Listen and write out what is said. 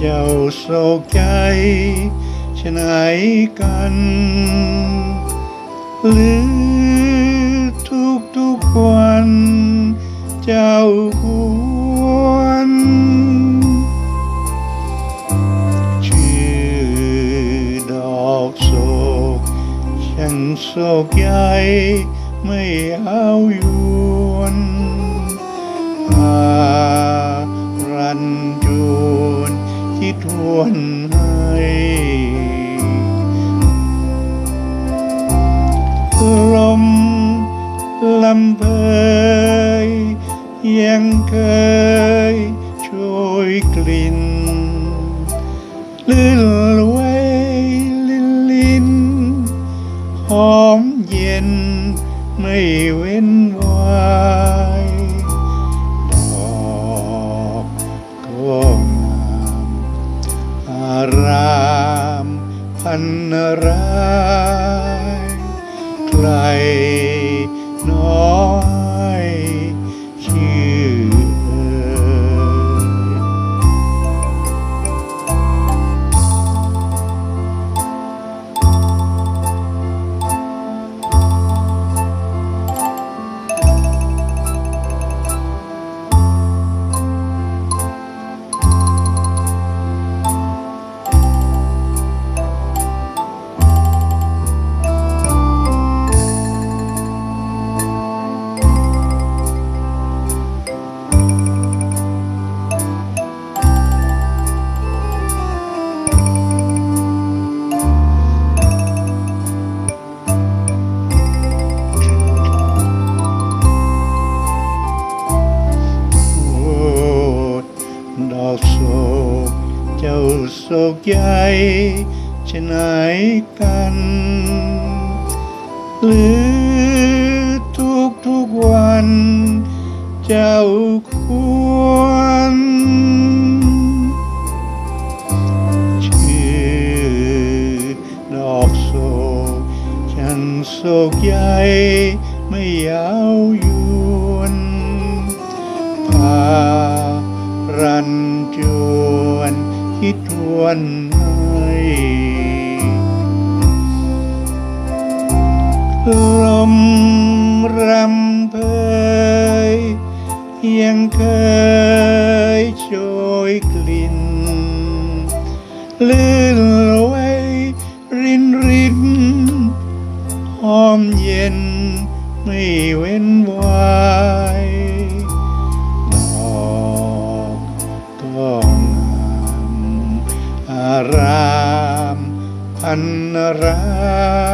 เจ้าโศกใจฉะไหนกันหรือทุกวันเจ้าควรชื่อดอกโศกช่างโศกใหญ่ไม่เอายวนพารันจวนที่ทวนให้ลมลำเพยยังเคยช่วยกลิ่นลื่นไว้ลิ้นหอมเย็นไม่เว้นวายดอกก็งามอารามพันรายใครน้อยชื่อดอกโศกเจ้าโศกใหญ่ฉะไหนกันหรือทุกวันเจ้าควรชื่อดอกโศกช่างโศกใหญ่ไม่ยาวยวนพารันจวนคิดทวนให้ลมรำเพยยังเคยโชยกลิ่นลื่นไว้รินหอมเย็นไม่เว้นวายดอกก็งามอารามพันราย